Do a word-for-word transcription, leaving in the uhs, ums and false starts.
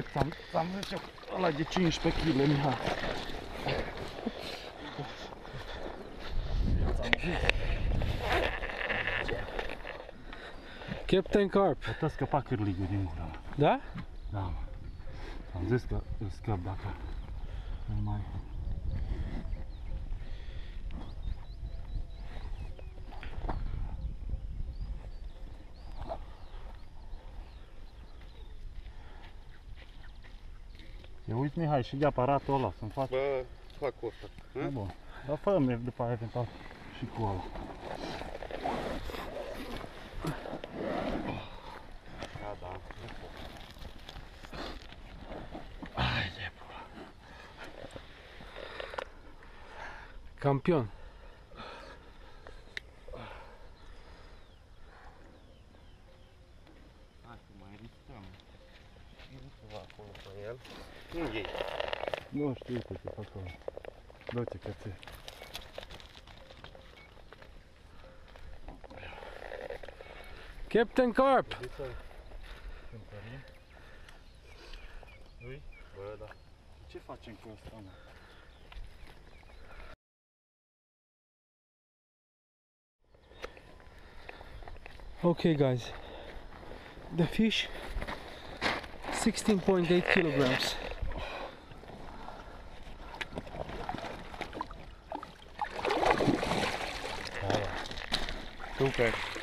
ți-am zis eu, ăla de cincisprezece kilograme, Mihai. Ți-am zis. Captain-carp. Putea scăpa cârligul din gura mea. Da? Da, mă. Am zis că îl scăp dacă nu mai... Eu uite, Mihai, și de aparatul ăla să-mi fac... Bă, fac cu ăsta. Da, bun. Dar fă-mi după aia eventual și cu ăla. Da, da. Hai de pula. Campion. Hai că mai riscăm. E ceva acolo pe el. Nu iei. Nu știu, uite ce fac acolo. Du-te că ți-e. Captain-carp. Cântărim. Ui? Bă, da. Ce facem cu ăsta, mă? Okay, guys. The fish, sixteen point eight kilograms. Super.